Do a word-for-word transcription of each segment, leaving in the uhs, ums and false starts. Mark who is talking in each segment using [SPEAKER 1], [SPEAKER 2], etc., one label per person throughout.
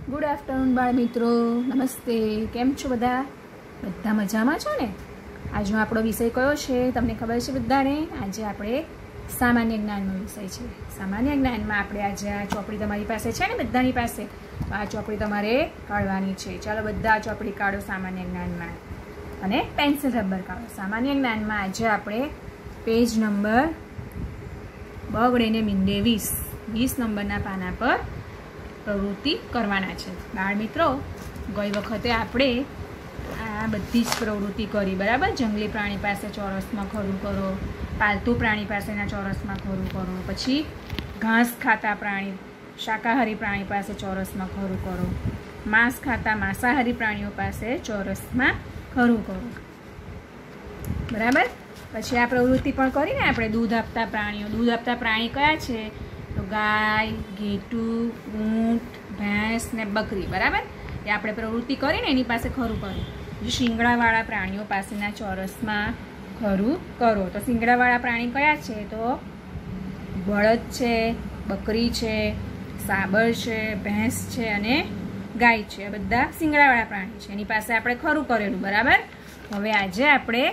[SPEAKER 1] Good afternoon બાળ મિત્રો, નમસ્તે. કેમ છો બધા? બધા મજામાં છો ને? આજનો આપણો વિષય કયો છે તમને ખબર છે બધાને? આજે આપણે સામાન્ય જ્ઞાનનો વિષય છે. સામાન્ય જ્ઞાનમાં આપણે આજે આ ચોપડી તમારી પાસે છે ને બધાની પાસે, તો આ ચોપડી તમારે કાઢવાની છે. ચાલો બધા ચોપડી કાઢો સામાન્ય જ્ઞાનમાં અને પેન્સિલ રબર કાઢો. સામાન્ય જ્ઞાનમાં આજે આપણે પેજ નંબર બગડેને મીંડે વીસ વીસ નંબરના પાના પર પ્રવૃત્તિ કરવાના છે. બાળ મિત્રો, ગઈ વખતે આપણે આ બધી જ પ્રવૃત્તિ કરી, બરાબર? જંગલી પ્રાણી પાસે ચોરસમાં ખરું કરો, પાલતુ પ્રાણી પાસેના ચોરસમાં ખરું કરો, પછી ઘાસ ખાતા પ્રાણી શાકાહારી પ્રાણી પાસે ચોરસમાં ખરું કરો, માંસ ખાતા માંસાહારી પ્રાણીઓ પાસે ચોરસમાં ખરું કરો, બરાબર? પછી આ પ્રવૃત્તિ પણ કરીને આપણે દૂધ આપતા પ્રાણીઓ. દૂધ આપતા પ્રાણી કયા છે? તો ગાય, ઘેટું, ઊંટ, ભેંસ ને બકરી, બરાબર? એ આપણે પ્રવૃત્તિ કરીને એની પાસે ખરું કર્યું. જે શિંગડાવાળા પ્રાણીઓ પાસેના ચોરસમાં ખરું કરો. તો શિંગડાવાળા પ્રાણી કયા છે? તો બળદ છે, બકરી છે, સાબર છે, ભેંસ છે અને ગાય છે. આ બધા શિંગડાવાળા પ્રાણી છે, એની પાસે આપણે ખરું કરેલું, બરાબર? હવે આજે આપણે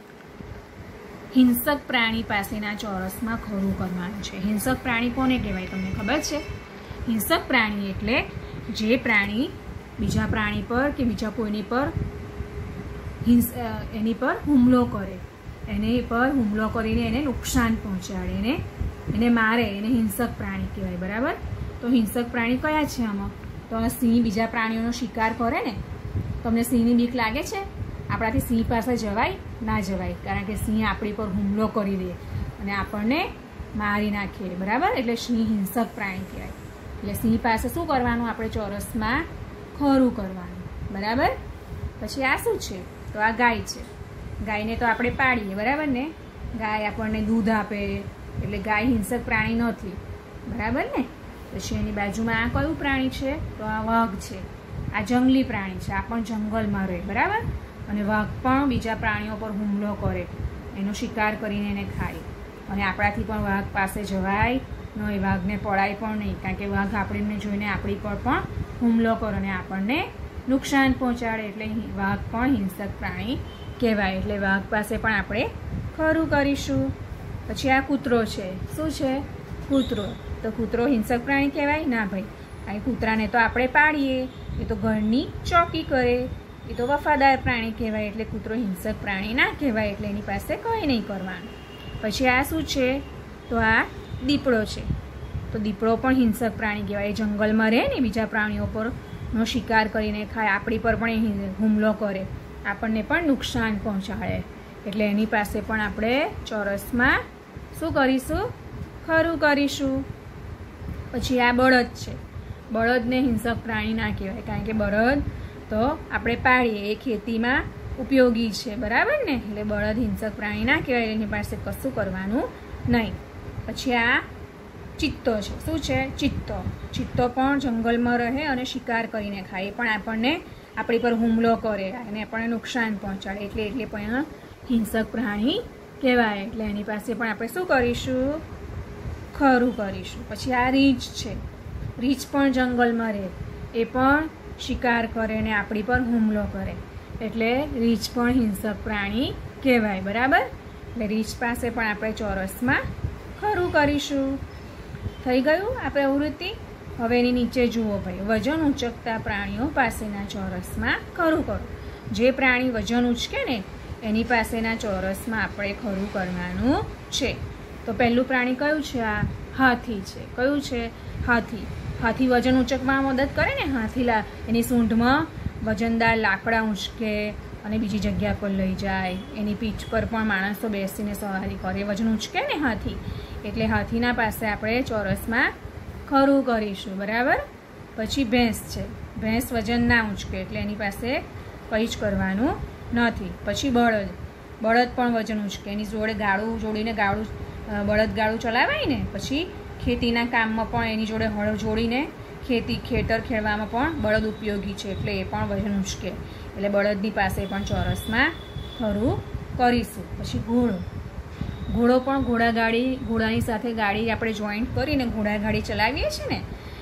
[SPEAKER 1] હિંસક પ્રાણી પાસેના ચોરસમાં ખરું કરવાનું છે. હિંસક પ્રાણી કોને કહેવાય તમને ખબર છે? હિંસક પ્રાણી એટલે જે પ્રાણી બીજા પ્રાણી પર કે બીજા કોઈની પર હિંસ એની પર હુમલો કરે, એની પર હુમલો કરીને એને નુકસાન પહોંચાડે, એને એને મારે, એને હિંસક પ્રાણી કહેવાય, બરાબર? તો હિંસક પ્રાણી કયા છે આમાં? તો સિંહ બીજા પ્રાણીઓનો શિકાર કરે ને, તમને સિંહની બીક લાગે છે? આપણાથી સિંહ પાસે જવાય ના જવાય, કારણ કે સિંહ આપણી પર હુમલો કરી દે અને આપણને મારી નાખે, બરાબર? એટલે સિંહ હિંસક પ્રાણી કહેવાય. એટલે સિંહ પાસે શું કરવાનું? આપણે ચોરસમાં ખરું કરવાનું, બરાબર? પછી આ શું છે? તો આ ગાય છે. ગાયને તો આપણે પાડીએ, બરાબર ને? ગાય આપણને દૂધ આપે, એટલે ગાય હિંસક પ્રાણી નથી, બરાબર ને? પછી એની બાજુમાં આ કયું પ્રાણી છે? તો આ વાઘ છે. આ જંગલી પ્રાણી છે, આ પણ જંગલમાં રહે, બરાબર? અને વાઘ પણ બીજા પ્રાણીઓ પર હુમલો કરે, એનો શિકાર કરીને એને ખાય. અને આપણાથી પણ વાઘ પાસે જવાય નહીં, વાઘને પડાય પણ નહીં, કારણ કે વાઘ આપણને જોઈને આપણી પર પણ હુમલો કરે અને આપણને નુકસાન પહોંચાડે. એટલે વાઘ પણ હિંસક પ્રાણી કહેવાય. એટલે વાઘ પાસે પણ આપણે ખરું કરીશું. પછી આ કૂતરો છે. શું છે? કૂતરો. તો કૂતરો હિંસક પ્રાણી કહેવાય ના ભાઈ? આ કૂતરાને તો આપણે પાડીએ, એ તો ઘરની ચોકી કરે, એ તો વફાદાર પ્રાણી કહેવાય. એટલે કૂતરો હિંસક પ્રાણી ના કહેવાય, એટલે એની પાસે કંઈ નહીં કરવાનું. પછી આ શું છે? તો આ દીપડો છે. તો દીપડો પણ હિંસક પ્રાણી કહેવાય. એ જંગલમાં રહે ને, બીજા પ્રાણીઓ પરનો શિકાર કરીને ખાય, આપણી પર પણ એ હુમલો કરે, આપણને પણ નુકસાન પહોંચાડે. એટલે એની પાસે પણ આપણે ચોરસમાં શું કરીશું? ખરું કરીશું. પછી આ બળદ છે. બળદને હિંસક પ્રાણી ના કહેવાય, કારણ કે બળદ તો આપણે પાડીએ, એ ખેતીમાં ઉપયોગી છે, બરાબર ને? એટલે બળદ હિંસક પ્રાણી ના કહેવાય, એની પાસે કશું કરવાનું નહીં. પછી આ ચિત્તો છે. શું છે? ચિત્તો. ચિત્તો પણ જંગલમાં રહે અને શિકાર કરીને ખાય, એ પણ આપણને આપણી પર હુમલો કરે અને આપણને નુકસાન પહોંચાડે, એટલે એટલે પણ હિંસક પ્રાણી કહેવાય. એટલે એની પાસે પણ આપણે શું કરીશું? ખરું કરીશું. પછી આ રીંછ છે. રીંછ પણ જંગલમાં રહે, એ પણ શિકાર કરે ને આપણી પર હુમલો કરે, એટલે રીંછ પણ હિંસક પ્રાણી કહેવાય, બરાબર? એટલે રીંછ પાસે પણ આપણે ચોરસમાં ખરું કરીશું. થઈ ગયું આ પ્રવૃત્તિ? હવે એની નીચે જુઓ ભાઈ, વજન ઉંચકતા પ્રાણીઓ પાસેના ચોરસમાં ખરું કરો. જે પ્રાણી વજન ઉંચકે ને એની પાસેના ચોરસમાં આપણે ખરું કરવાનું છે. તો પહેલું પ્રાણી કયું છે? આ હાથી છે. કયું છે? હાથી. હાથી વજન ઉંચકવામાં મદદ કરે ને. હાથી લા એની સૂંઢમાં વજનદાર લાકડા ઉંચકે અને બીજી જગ્યા પર લઈ જાય. એની પીઠ પર પણ માણસો બેસીને સવારી કરે, વજન ઉંચકે ને હાથી. એટલે હાથીના પાસે આપણે ચોરસમાં ખરું કરીશું, બરાબર? પછી ભેંસ છે. ભેંસ વજન ના ઉંચકે, એટલે એની પાસે કંઈ જ કરવાનું નથી. પછી બળદ. બળદ પણ વજન ઉંચકે, એની જોડે ગાડું જોડીને ગાડું બળદ ગાડું ચલાવાય ને. પછી ખેતીના કામમાં પણ એની જોડે હળ જોડીને ખેતી ખેતર ખેડવામાં પણ બળદ ઉપયોગી છે, એટલે એ પણ વજન ઉંચકે. એટલે બળદની પાસે પણ ચોરસમાં ખરું કરીશું. પછી ઘોડો. ઘોડો પણ ઘોડાગાડી, ઘોડાની સાથે ગાડી આપણે જોઈન્ટ કરીને ઘોડાગાડી ચલાવીએ છીએ ને,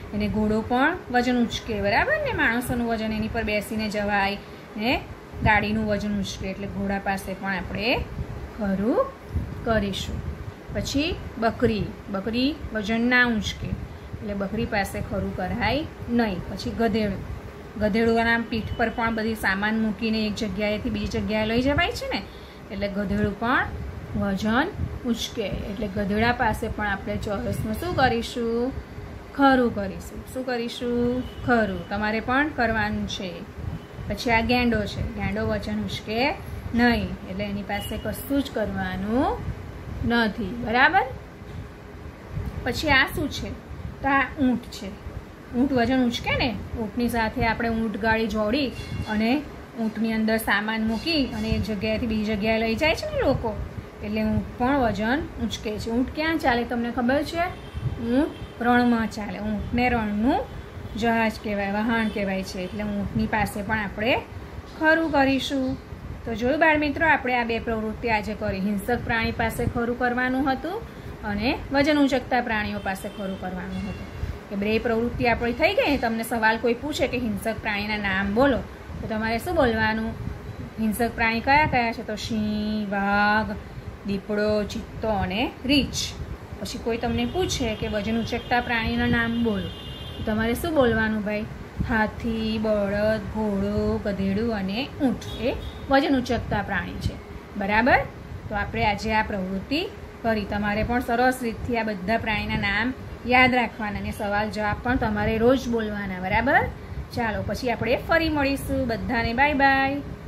[SPEAKER 1] એને ઘોડો પણ વજન ઉંચકે, બરાબર ને? માણસોનું વજન એની પર બેસીને જવાય ને ગાડીનું વજન ઉંચકે, એટલે ઘોડા પાસે પણ આપણે ખરું કરીશું. પછી બકરી, બકરી વજન ના ઉંચકે એટલે બકરી પાસે ખરું કરાય નહીં. પછી ગધેડું, ગધેડુના પીઠ પર પણ બધી સામાન મૂકીને એક જગ્યાએથી બીજી જગ્યાએ લઈ જવાય છે ને, એટલે ગધેડું પણ વજન ઉંચકે, એટલે ગધેડા પાસે પણ આપણે ચોરસમાં શું કરીશું? ખરું કરીશું. શું કરીશું? ખરું. તમારે પણ કરવાનું છે. પછી આ ગેંડો છે, ગેંડો વજન ઉંચકે નહીં એટલે એની પાસે કશું જ કરવાનું નથી, બરાબર? પછી આ શું છે? તો આ ઊંટ છે. ઊંટ વજન ઉંચકે ને, ઊંટની સાથે આપણે ઊંટ ગાડી જોડી અને ઊંટની અંદર સામાન મૂકી અને એક જગ્યાએથી બીજી જગ્યાએ લઈ જાય છે ને લોકો, એટલે ઊંટ પણ વજન ઉંચકે છે. ઊંટ ક્યાં ચાલે તમને ખબર છે? ઊંટ રણમાં ચાલે. ઊંટને રણનું જહાજ કહેવાય, વહાણ કહેવાય છે, એટલે ઊંટની પાસે પણ આપણે ખરું કરીશું. તો જોયું બાળ મિત્રો, આપણે આ બે પ્રવૃત્તિ આજે કરી. હિંસક પ્રાણી પાસે ખરું કરવાનું હતું અને વજન ઉંચકતા પ્રાણીઓ પાસે ખરું કરવાનું હતું. કે બે પ્રવૃત્તિ આપણી થઈ ગઈ. તમને સવાલ કોઈ પૂછે કે હિંસક પ્રાણીના નામ બોલો, તો તમારે શું બોલવાનું? હિંસક પ્રાણી કયા કયા છે? તો સિંહ, વાઘ, દીપડો, ચિત્તો અને રીંછ. પછી કોઈ તમને પૂછે કે વજન ઉંચકતા પ્રાણીના નામ બોલો, તો તમારે શું બોલવાનું ભાઈ? હાથી, બળદ, ઘોડો, ગધેડું અને ઊંટ એ વજન ઉંચકતા પ્રાણી છે, બરાબર? તો આપણે આજે આ પ્રવૃત્તિ કરી. તમારે પણ સરસ રીતથી આ બધા પ્રાણીના નામ યાદ રાખવાના અને સવાલ જવાબ પણ તમારે રોજ બોલવાના, બરાબર? ચાલો પછી આપણે ફરી મળીશું. બધાને બાય બાય.